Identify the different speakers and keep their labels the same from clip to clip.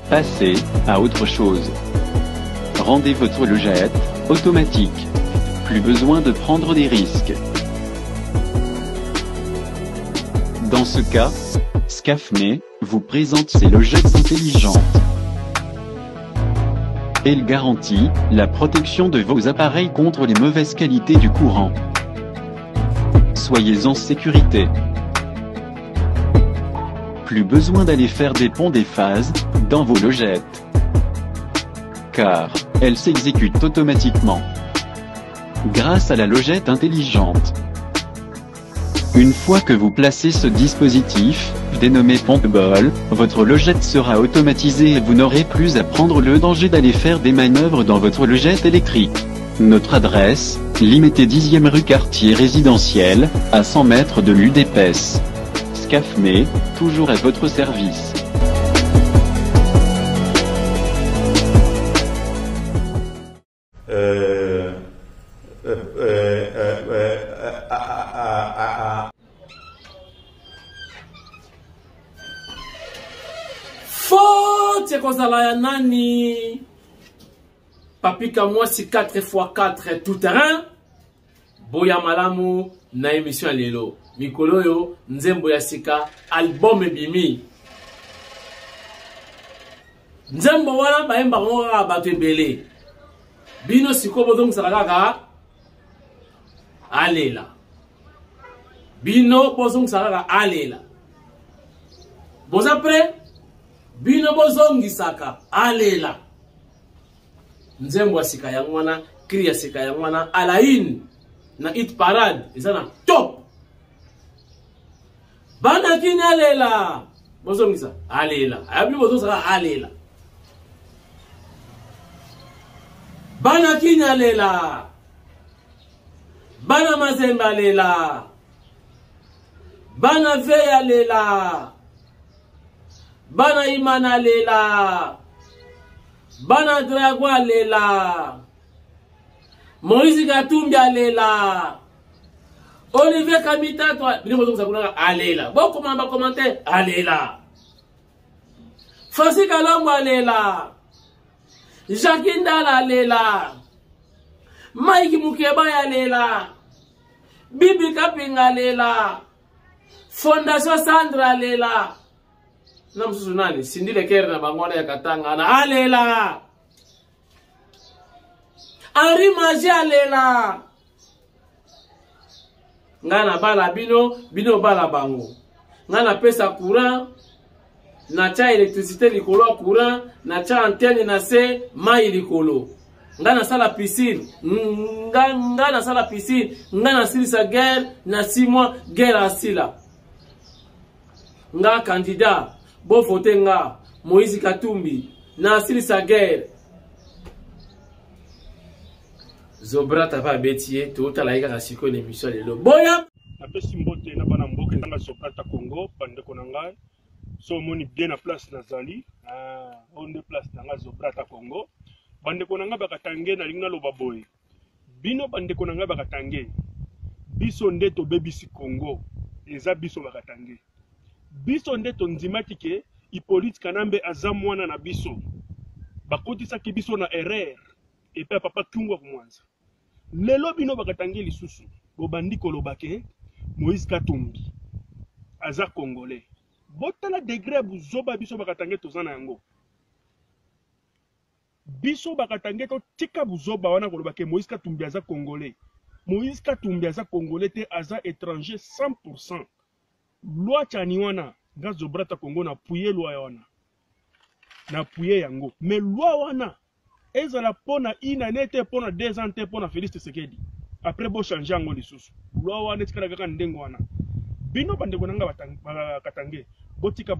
Speaker 1: Passez à autre chose. Rendez votre logette automatique. Plus besoin de prendre des risques. Dans ce cas, Scafmé vous présente ses logettes intelligentes. Elle garantit la protection de vos appareils contre les mauvaises qualités du courant. Soyez en sécurité. Plus besoin d'aller faire des ponts des phases dans vos logettes, car elles s'exécutent automatiquement grâce à la logette intelligente. Une fois que vous placez ce dispositif, dénommé Pompball, votre logette sera automatisée et vous n'aurez plus à prendre le danger d'aller faire des manœuvres dans votre logette électrique. Notre adresse, Limité 10e rue Quartier Résidentiel, à 100 mètres de l'UDPS. Scafmé, toujours à votre service.
Speaker 2: Faute kozala ya nani papika mwasi 4x4 tout terrain boya malamu na émission lelo mikolo yo nzembo ya sika album ebimi nzembo wana baemba ngora bato ebele bino siko bodong saraka alela bino bozong saraka alela boza prêt bino bozongi saka alela nzembo ya sika ya mwana kri ya sika ya mwana alain na hit parade ezana top bana kini alela bozongi sa alela abi bozongi saka alela bana kini alela bana mazembe alela bana veya alela bana imana lela bana dragwa lela Moïse Katumbi alela Olivier Kamita toi bino bozo sakuna alela boko mamba commenter alela Francis Kalombo alela Jacques Ndala alela Mike Mukeba alela Bibi Kapinga alela Fondation Sandra alela na msusu nani sindile kere na bangwana ya Katanga na alela Henri Magie alela ngana bala bino bala bango ngana pesa courant na cha électricité likolo courant na cha antenne na se mai likolo ngana sala piscine ngana sala piscine ngana silisa guerre na 6 mois guerre asila nga candidat bo vote nga Moïse Katumbi na silisa guerre Zobrata va betier tout à la gare siko l'émission de boya
Speaker 3: apesi mbote na bana mboke nanga Zobrata Congo bande konanga so moni bien na place nazali onde place nanga Zobrata Congo bande konanga bakatange na linga loba boy bino bande konanga bakatange biso ndeto bebisi Congo eza biso bakatange biso ndeto nzimatike Hippolyte Kanambe aza mwana na biso bakotisaki biso na erreur epe papa Tungwa kumwanza lelo bino bakatange lisusu bobandi kolobake Moïse Katumbi aza congolais botala degré buzoba biso bakatange tozana yango biso bakatange to tika buzoba wana kolobake Moïse Katumbi aza congolais Moïse Katumbi aza congolais te aza étranger 100%. Loi chani wana nga Zobrata Congo na puye loi wana na puye yango mais loi wana ezala pona inane te pona 2 ans te pona Félix Tshisekedi après bo changer yango lisusu loi wana tikala kaka ndengo wana bino bandeko nanga bakatange botika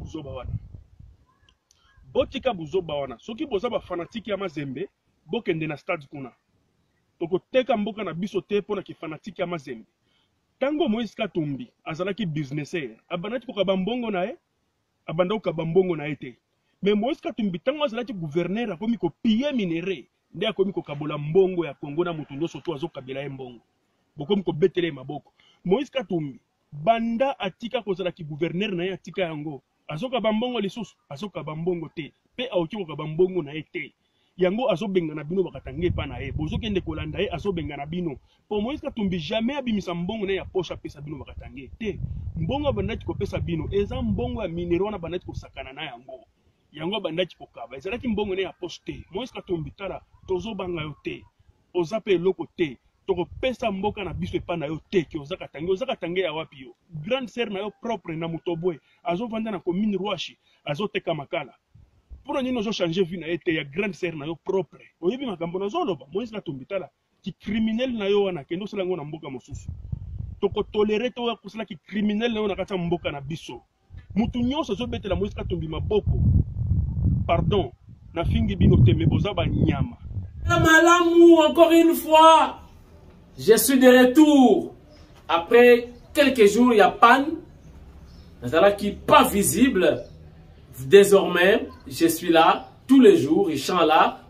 Speaker 3: buzoba wana soki boza ba fanatique ya Mazembe bokende na stade kuna toko teka mboka na biso te pona ki fanatique ya Mazembe tango Moïse Katumbi azalaki businessaire abanaki ko kabambongo na ye abanda ko kabambongo na ete mais Moïse Katumbi tango azalaki gouverneur akomi ko piller minéré nde akomi ko kabola mbongo ya Congo na mutundo soto azokabela ye mbongo bokomi ko betele maboko Moïse Katumbi banda atika ko zalaki gouverneur na ye atika yango azoka bambongo lisusu azoka bambongo te pe aoki ko bambongo na ete yango azobenga na bino bakatange pa na ye bozokende kolanda ye azobenga na bino po Moïse Katumbi jamais abimisa mbongo na ya poche pesa bino bakatange te mbongo bandaki ko pesa bino eza mbongo ya minero na bandaki ko sakana na yango bandaki ko kaba ezalaki mbongo na ya poche te Moïse Katumbi tala tozobanga yo te oza pe eloko te toko pesa mboka na biso epa na yo te ki ozaka tange ya wapi yo grande sœur na yo propre na Mutobwe azovanda na commune Rwashi azoteka makala pour nini ozo changer vie na ete ya grande sœur na yo propre oyebi makambo na zoloba Moïse Katumbi tala ki criminel na yo wana kendo sala ngo na mboka mosusu toko tolere to kusala ki criminel na yo na kata mboka na biso mutu nyonso azobetela Moïse Katumbi maboko pardon na fingi bino te meboza ba nyama
Speaker 2: Malamu, encore une fois, je suis de retour. Après quelques jours, il y a panne. Qui n'est pas visible. Désormais, je suis là tous les jours. Je chante là.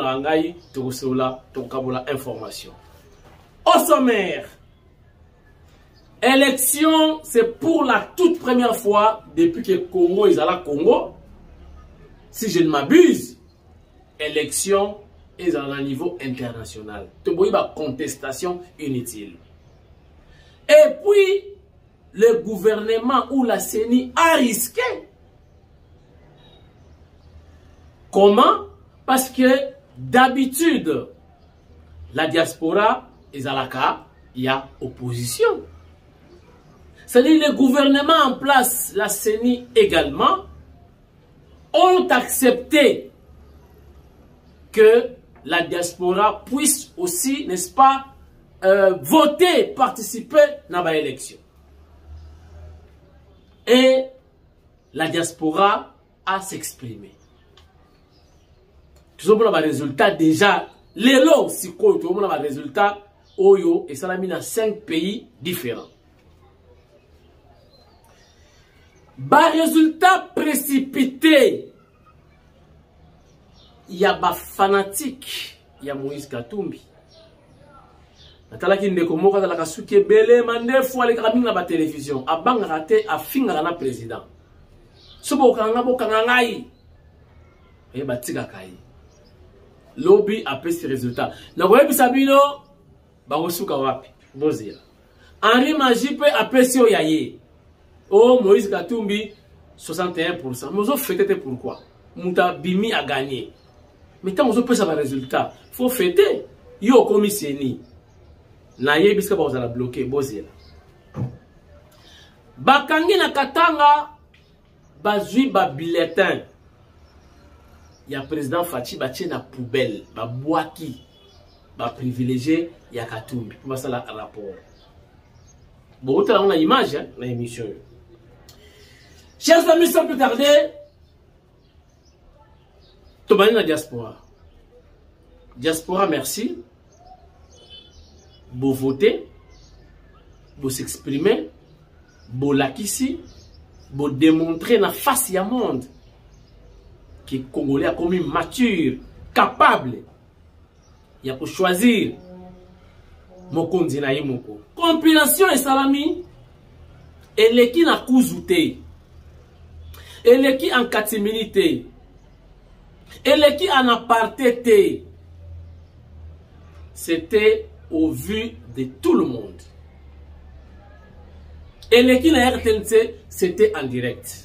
Speaker 2: Information. Au sommaire, élection, c'est pour la toute première fois depuis que Congo est à la Congo. Si je ne m'abuse, élection et à un niveau international. Tu vois, il y a contestation inutile. Et puis, le gouvernement ou la CENI a risqué. Comment? Parce que d'habitude, la diaspora est à la cas, il y a opposition. C'est-à-dire le gouvernement en place, la CENI également, ont accepté que la diaspora puisse aussi, n'est-ce pas, voter, participer dans l'élection. Et la diaspora a s'exprimer. Tout le monde a résultat déjà. Les lots, si tout le monde a résultat, Oyo, et ça l'a mis dans 5 pays différents. Bah, résultat précipité. Il y a des fanatiques, il y a Moïse Katumbi. Natalaki ndeko moka la kasuke belé mande fois les caméras na ba télévision abanga raté a finga na président. Sobo kanga bokanga ngai. Et batika kai. Lobby a pris ce résultat. Na koyebi sabino ba kosuka wapi? Bozira. Henri Majipe a pris au yaye. Oh Moïse Katumbi 61%. Mais on fêté pourquoi? Mouta Bimi a gagné. Mais tant qu'on peut savoir le résultat, il faut fêter. Yo commissionné. Naye biska ba ozala bloqué bozela. Bakangi na Katanga bazui ba bulletin. Ya président Fachi batie na poubelle, ba boaki, ba privilégié ya Katumbi. Pour ça la rapport. Bon, on a image hein, na émission. Chers amis, sans plus tarder, Tobani la diaspora. Diaspora, merci. Vous voter, vous s'exprimer, vous l'acquisser, vous démontrer na face du monde que le Congolais a comme mature, capable. Il y a pour choisir. Mokondi na yimoko. Compilation et salami. Et les qui na kouzouté. Et les qui en catimilité. Et les qui en aparté. C'était au vu de tout le monde. Et les qui na RTNC, c'était en direct.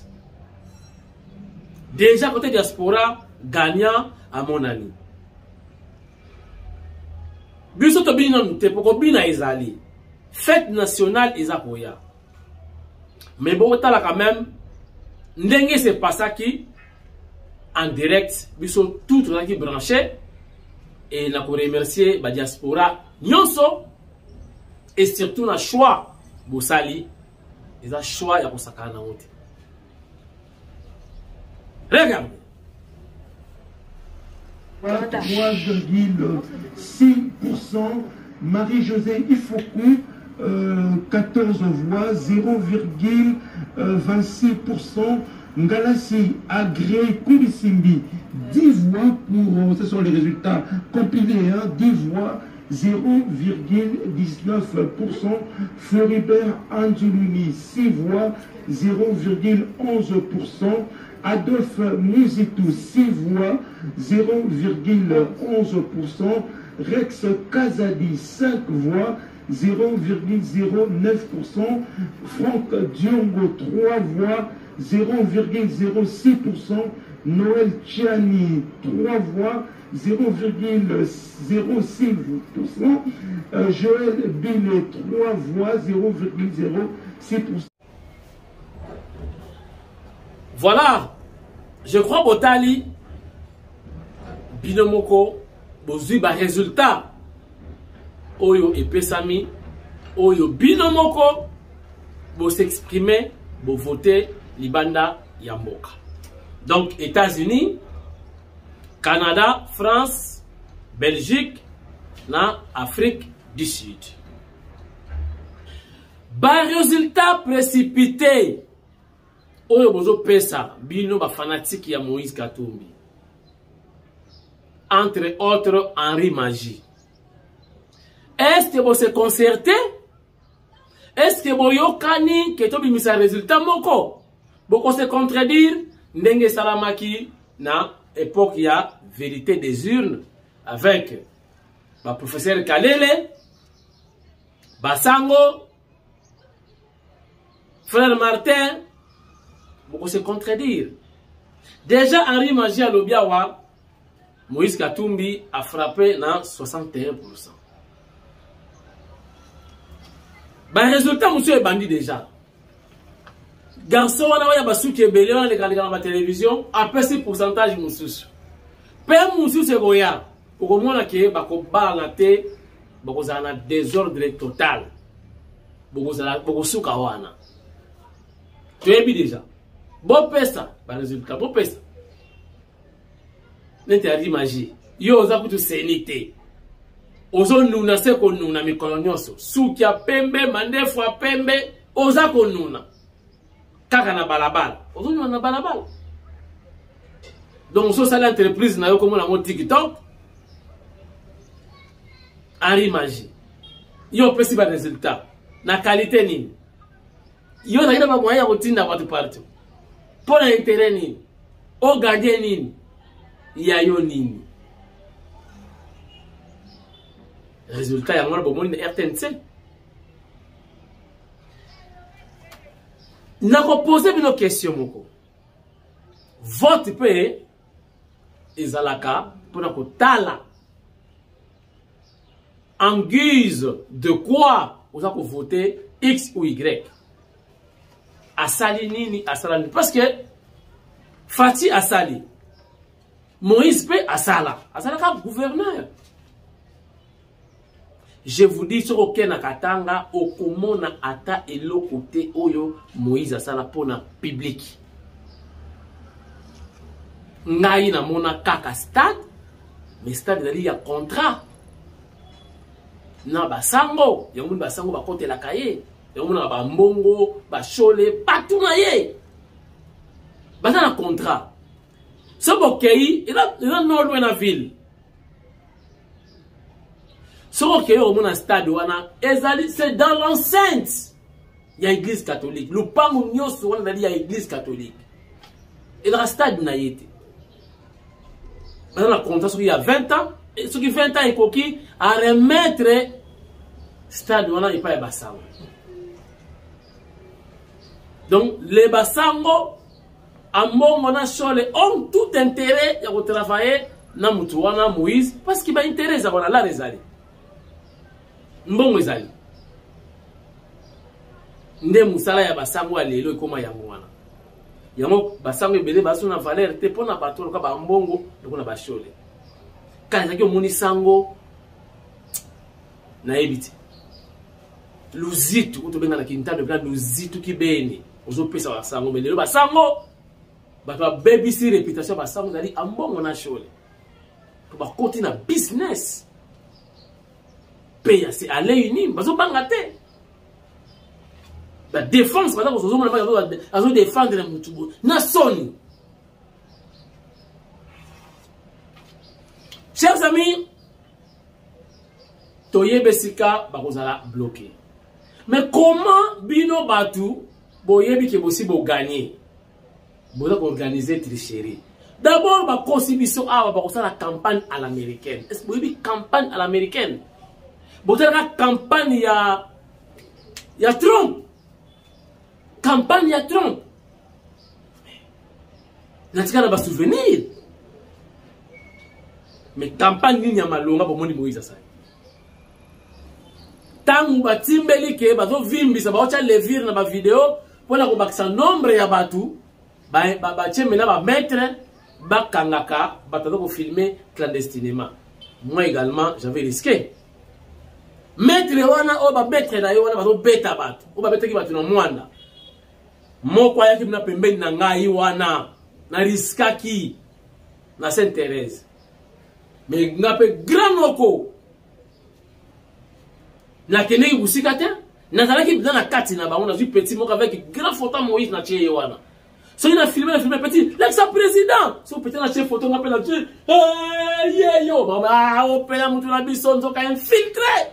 Speaker 2: Déjà, côté diaspora, gagnant à mon ami. Bisoto bina nute, poko bina ezali. Fête nationale ezakoya. Mais bon, là quand même, ndenge c'est pas ça qui, en direct, biso tout là qui branché. Et na ko remercier ba diaspora nyonso. Et surtout na choix, bosali. Ils ont choix ya kosakana wote. Regarde.
Speaker 4: 3,6%. Marie-Josée Ifoku, 14 voix, 0,26%. Ngalassi Agré Kubisimbi, 10 voix pour, ce sont les résultats compilés, hein, 10 voix, 0,19%. Floribert Angelini, 6 voix, 0,11%. Adolphe Mouzitou, 6 voix, 0,11%. Rex Kazadi, 5 voix, 0,09%. Franck Diongo, 3 voix, 0,06%. Noël Tchani, 3 voix, 0,06%. Joël Billet, 3 voix, 0,06%.
Speaker 2: Voilà, je crois Botali, Binomoko, bozui ba résultat. Oyo et Pesami, Oyo Binomoko, bo s'exprimer, bo voter, Libanda Yamboka. Donc, États-Unis, Canada, France, Belgique, na Afrique du Sud. Ba résultat précipité. Oyo bozo pesa bino ba fanatique ya Moïse Katumbi. Entre autres Henri Magie. Est-ce que vous se concertez? Est-ce que vous yokani que to bimisa résultat moko? Boko se contredire ndenge salamaki na époque ya vérité des urnes avec ba professeur Kalele, Basango, frère Martin. Pour se contredire. Déjà, Henri Magie à l'Obiawa, Moïse Katumbi a frappé dans 61%. Ben, résultat, monsieur est bandit déjà. Garçon, on a un qui est belé, on a la télévision, après ce pourcentage, monsieur. Père monsieur, c'est Goya. Pour au moins, il y a un désordre total. Beaucoup de tu es bien déjà. Bon pesa, par résultat, bon pesa. N'interdit magie. Yo oza kutu senite. Ozo nuna se ko nuna mikolo nyonso. Sukia pembe, mandefwa pembe, oza ko nuna. Kaka na balabala. Ozo nuna na balabala. Donc, so sali entreprise na yo komo na mo TikTok. Henri Magie. Yo pesi ba résultat. Na qualité nini. Yo na ina ba moya ko tinda watu partout. Pour l'intérêt nini, au gardien nini, yayo nini. Résultat, il y a un RTNC. N'a pas posé une question, moko. Vote peut ezalaka pour la tala. En guise de quoi vous avez voté X ou Y. Asali nini, asala. Parce que Fati Asali, Moïse peut Asala. Asala comme gouverneur. Je vous dis sur aucun nakatanga, okomona ata elo côté oyo Moïse Asala pour na public. Ngai na mona kaka stade, mais stade dali ya contrat. Na basango, yango basango ba kote la kaye. On a ba mbongo, ba chole, partout na ye. Basa na contrat. Ce bokei, il a non loin la ville. Ce bokei au mon stade wana, ezali c'est dans l'enceinte. Il y a église catholique. Le pango nyoso wana il y a église catholique. Et le stade na yete. Basa na contrat il y a 20 ans, et ce qui 20 ans il koki à remettre stade wana il pas basango. Donc, les Bassango, à mon ont tout intérêt à travailler dans Moutouana, Moïse, parce qu'il va intéresser à la réalité. Mbongo ezali. Nde musala ya Bassango à l'élo et comment yamouana. Yamo Bassango ebele baso na valeur te pona bato ka ba mbongo et na ba chole. Quand il y a moni sango na ebiti. Luzitu, to benga na kinta de plan luzitu ki beni. Ozo pesa Bassango mais le Bassango ba baby si réputation Bassango zali ambongo na chole. To ba côté na business. Paye c'est aller uni, bazo bangate. La défense madame ozo mona bazo défendre na mutubo. Na soni. Chers amis, toyebesika bakozala bloqué. Mais comment bino batu boyebi ke bosi bo gagner? Boza organiser tricherie. D'abord ba consibiso awa bakosala campagne à l'américaine. Est-ce que boyebi campagne à l'américaine? Boza la campagne ya Trump. Campagne ya Trump. Natika na ba souvenir. Mais campagne ni ya malonga bo moni Moïse ça. Tangu batimbeli ke bazo vimbisa baocha levir na ba vidéo pona ko bakisa nombre ya batu ba chemena ba mettre ba kangaka batazo ko filmer clandestinement. Moi également j'avais risqué. Mettre wana o ba mettre na yo wana bazo beta batu. O ba beta ki batu na mwanda. Moko ya ki na pembeni na ngai wana na riskaki na Sainte-Thérèse. Mais ngape grand loko na keneki busika te nazalaki dans la kati na bango na zui petit moko avec grand photo Moïse na tie wana so ina filmer petit l'ex-président so petit na tie photo ngape na tie hey yo mama opela mutu na biso nzoka infiltré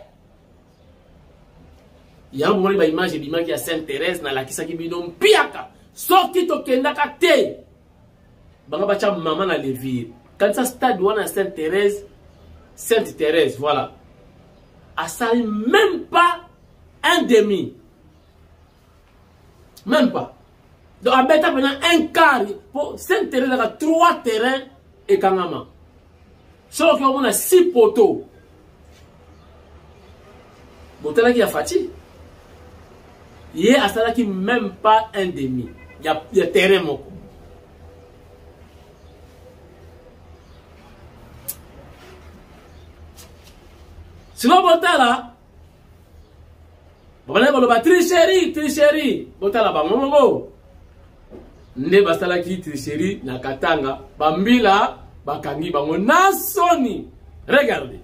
Speaker 2: ya moni ba image bimaki ya Sainte-Thérèse na lakisa ki bino mpiaka soki to kendaka te banga bacha mama na levir quand ça stade wana Sainte-Thérèse voilà a sali même pas un demi. Même pas. Donc, à bêta pendant un quart. Pour Sainte-Thérèse, il y a 3 terrains et Kangama. Sauf qu'on a 6 poteaux. Bon, t'as là qui a fatigué. Il y a ça qui même pas un demi. Il y a terrain, mon. Sinon, Botala, tricherie, Botala, Bamongo, ne bastala ki tricherie, na Katanga, Bambila, Bakangi, Bango, Nasoni. Regardez.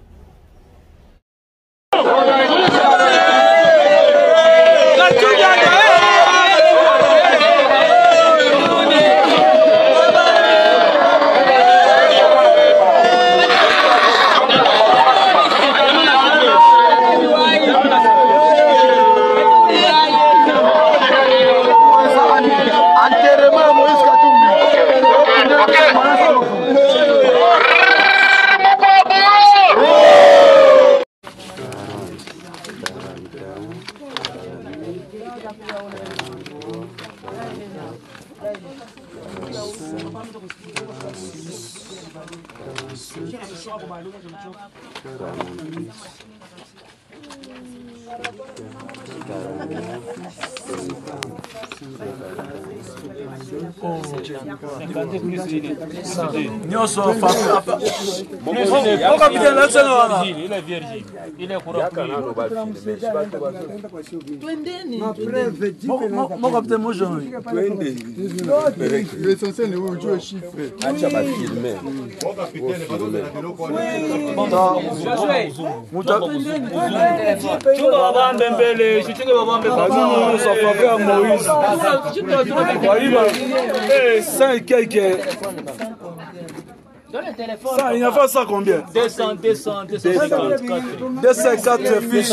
Speaker 5: Ça, il y a fait ça combien? 204 fiches.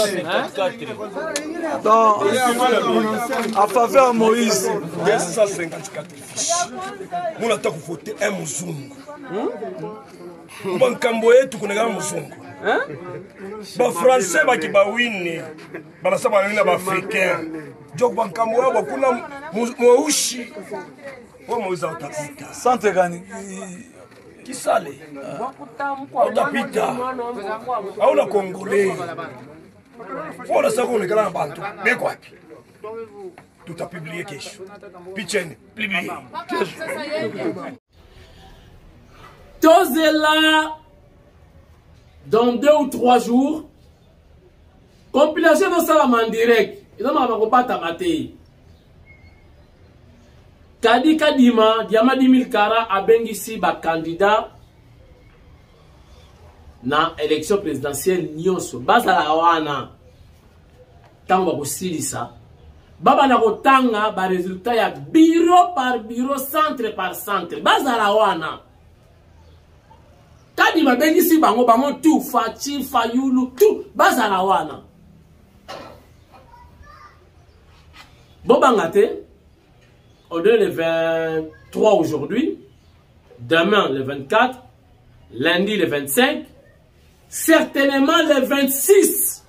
Speaker 5: Donc, à faveur Moïse.
Speaker 6: 254 fiches. Nous avons voté un Mouzungu. Bankambo yetu kunega Mouzungu. Ba français ba ki ba wini. Ba sa ba wini ba africain. Jok bankambo ya ba kuna Mouchi. Wa Moïse autapita.
Speaker 5: Sante gani.
Speaker 6: Kisale. Autapita. Auna Congolais. Voilà ça qu'on est là en bantu. Mais quoi? Tout a publié kesho. Picheni, publié.
Speaker 2: Tozela dans 2 ou 3 jours. Compilation de ça en direct. Ils ont pas tamaté. Kadi Kadima, Diamadi Milkara a bengisi ba candidat na élection présidentielle nyonso. Bazala wana. Tango bakosilisa. Baba na kotanga ba résultat ya bureau par bureau, centre par centre. Bazala wana. Nani mabengi si bango tout Fati Fayulu tout bazala wana. Bobangate on est le 23 aujourd'hui, demain le 24, lundi le 25, certainement le 26.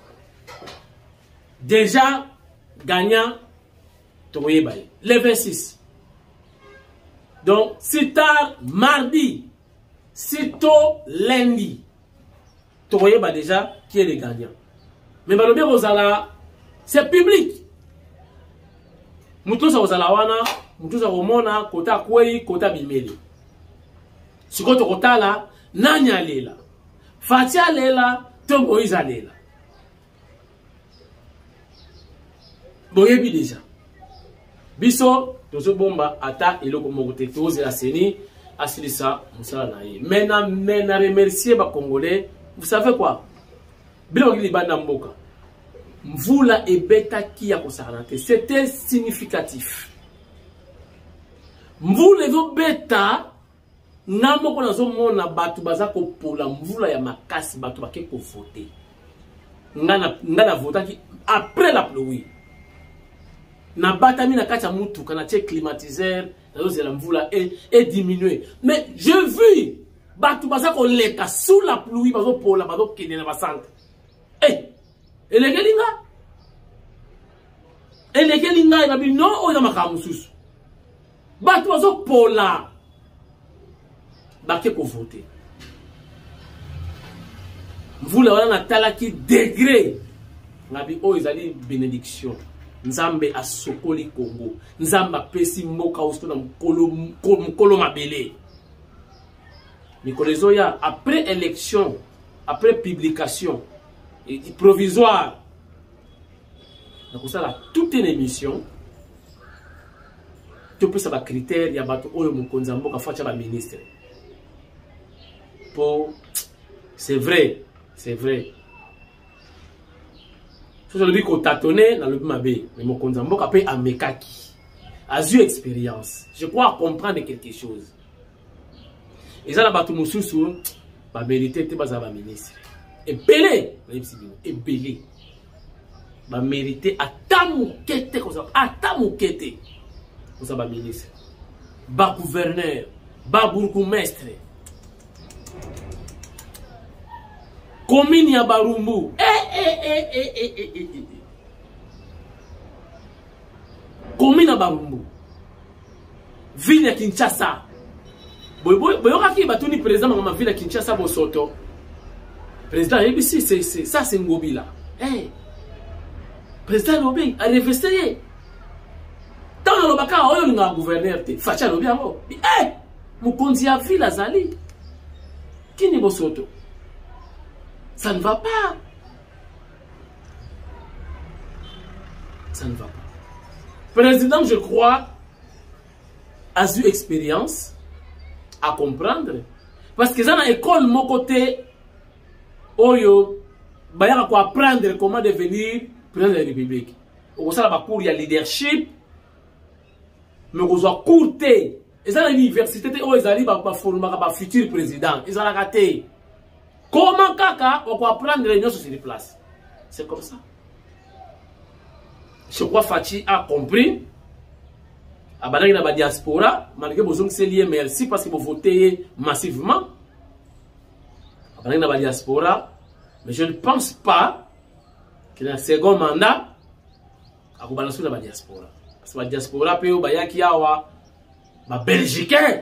Speaker 2: Déjà gagnant le 26. Donc si tard mardi, si tôt lundi, Toyeba déjà qui est le gagnant. Mais Balobé Rosala, c'est public. Mutusa Rosala wana, Mutusa Romona, Kota Kwei, Kota Bimeli. Si Kota Kota la, Nanya Lela. Fatia Lela, Tom Oiza Lela. Boyebi déjà. Biso, Tozo Bomba, Ata, Eloko Mogote, Toze la Seni, Asilisa, Moussala Naye. Mena remercier ba Congolais. Vous savez quoi? Bilo Gilibanda Mboka. Mvula ebeta qui a consarante. C'était significatif. Mvula ezo beta, namoko nazo mona batu baza ko pola mvula ya makasi batu bake ko voter. Ngana votaki après la pluie. Na batami na kacha mutu kana che climatiseur, nazo zela mvula est diminué. Mais je vis batu baza ko leka sous la pluie bazo pola bazo kende na basante. Elegelinga inabi no oya makamususu batu bazo pola bake ko voter mvula wana na talaki degré ngabi o ezali bénédiction nzambe asokoli Congo nzamba pesi mboka osto na mkolo mabele Mikolo ya après élection après publication et provisoire. Donc ça là toute une émission. Tu peux savoir critères ya bato oyo mukonza mboka facha ba ministre. Pour c'est vrai. Je le dis qu'on tâtonnait dans le mabé, mais mukonza mboka pe amekaki. A eu expérience. Je crois comprendre quelque chose. Et ça la bato mususu ba mérité te baza ba ministre. Et belé, et belé. Ba mérité à tamukete comme ça, à tamukete. Comme ça ba ministre. Ba gouverneur, ba bourgmestre. Commune ya Barumbu. Commune ya Barumbu. Ville ya Kinshasa. Boyoka ki batuni président ma ville ya Kinshasa Bosoto. Président ABC, ça c'est Ngobila. Président Lobi a révesté. Tant le baka oyo nga gouverneur te. Facha Lobi amo. Mukonzi ya ville azali. Kini Bosoto. Ça ne va pas. Ça ne va pas. Président, je crois, a eu expérience à comprendre. Parce que dans l'école, mon côté, Oyo, il faut apprendre comment devenir président de la République. On a cours, il y a leadership, mais on a cours. Et ça, l'université, ils ont formé un futur président. Ils ont raté. Comment kaka, on peut apprendre les sur les places. C'est comme ça. Je crois que Fati a compris. Abadaki na ba diaspora, malgré que c'est lié, merci parce que vous votez massivement. Abadaki na ba diaspora, mais je ne pense pas que dans le second mandat, à balancer na ba diaspora. Parce que la diaspora peut bayaki awa, ba belgicain,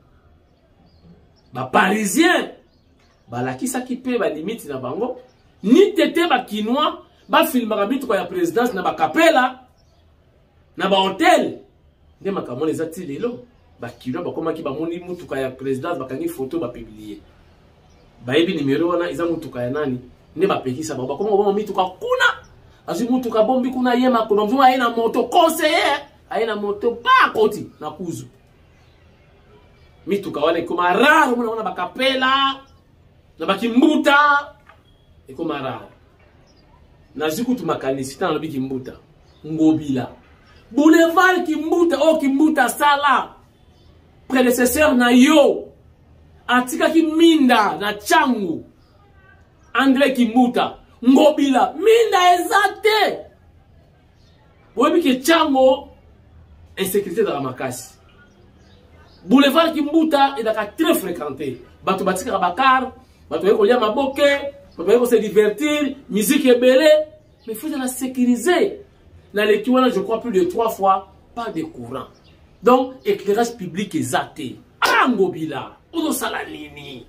Speaker 2: ba parisien, ba la qui s'acquipe ba limite na bango, ni tete ba kinois, ba filma bitu kwa ya présidence na ba capella, na ba hôtel. Des makamon les atili lo ba kilo ba koma ki ba moni mutuka ya présidence ba kangi photo ba publier ba ebi numéro wana iza mutuka ya nani ne ba pekisa ba koma ba mituka kuna azu mutuka bombi kuna yema kuna mzungu aina moto conseiller aina moto ba koti na kuzu mituka wale koma raro muna wana ba kapela na ba kimbuta e koma raro na ziku tumakanisi tana lobi kimbuta Ngobila Boulevard Kimbuta, oh Kimbuta Sala, prédécesseur na yo, atikaki minda na Tchangu André Kimbuta ngobila minda ezate boyebi ke Tchango insécurité dans la makasi boulevard Kimbuta est très fréquenté bato batika bakar bato yeko lia maboke bato yeko se divertir musique ebele mais il faut la sécuriser la lecture je crois plus de 3 fois pas de courant donc éclairage public ezate ngobila ozo sala nini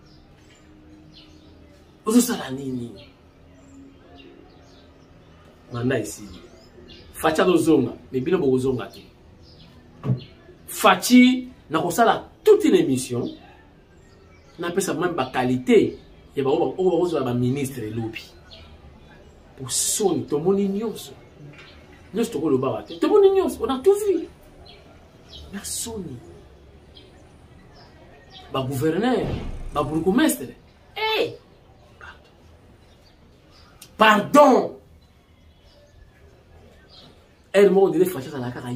Speaker 2: manda ici facha dozonga mais bino bozonga te fachi na kosala toute une émission na pesa même ba qualité ya ba ministre lobi pour son tomoni nyonso nyonso toko loba wate tomoni nyonso on a tout vu na soni ba gouverneur ba bourgmestre pardon elle m'a dit facha la kaka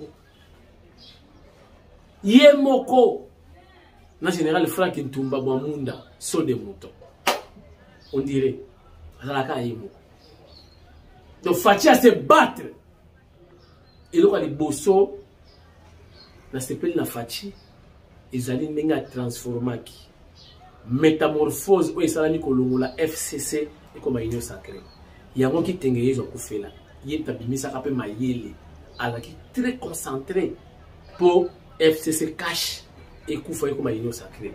Speaker 2: yemoko na général Frank Ntumba Mwamunda so de moto on dirait la kaka yemoko donc facha se battre et le les bosso na s'appelle na fachi ezali ndenge transformaki métamorphose o esalani kolongola FCC et comme union sacrée yango ki tengeye zo kufela yeta bimisa kape mayele alaki très concentré pour FCC cash et kufa comme union sacrée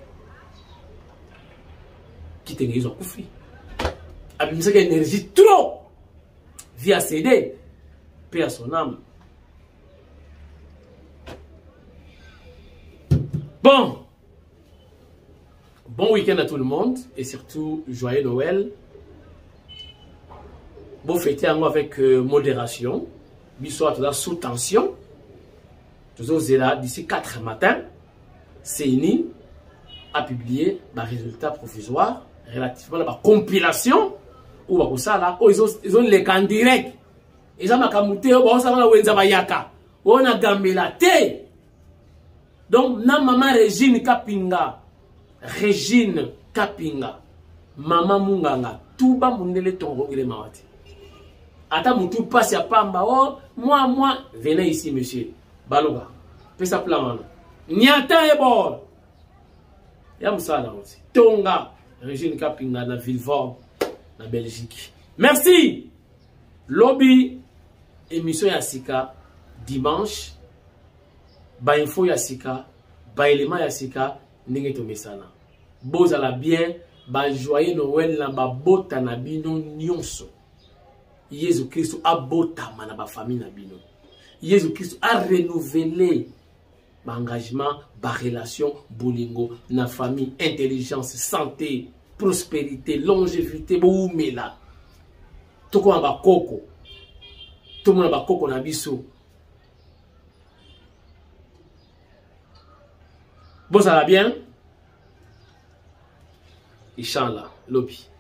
Speaker 2: ki tengeye zo kufi abimisa ka énergie trop via CD paix à son âme. Bon week-end à tout le monde et surtout joyeux Noël. Bon fêter avec modération. Bisous tout sous tension. Toujours là d'ici 4 matin. CENI a publié les résultats provisoires relativement à la compilation ou à ça là. Ils ont les camps directs. Ils ont makamute au ça va wenza bayaka. On a gambela te. Donc na maman Régine Kapinga. Régine Kapinga, Maman Munganga, Touba Mundele Tongo il est mawati. Ata mutu passe à Pamba, oh, moi, venez ici, monsieur. Baloga, fais sa plan. Nyata et bord. Yam ça aussi. Tonga, Régine Kapinga, na Villefort, na Belgique. Merci. Lobby, émission Yassika, dimanche. Ba info Yassika, ba élément Yassika. Ndenge to mesana bozala bien ba joyeux Noël na ba bota na bino nyonso Jésus Christ a bota na ba famille na bino Jésus Christ a renouvelé ba engagement ba relation bolingo na famille intelligence santé prospérité longévité bo umela toko ba koko to mona ba koko na biso bon, ça va bien? Inch'Allah, lobby.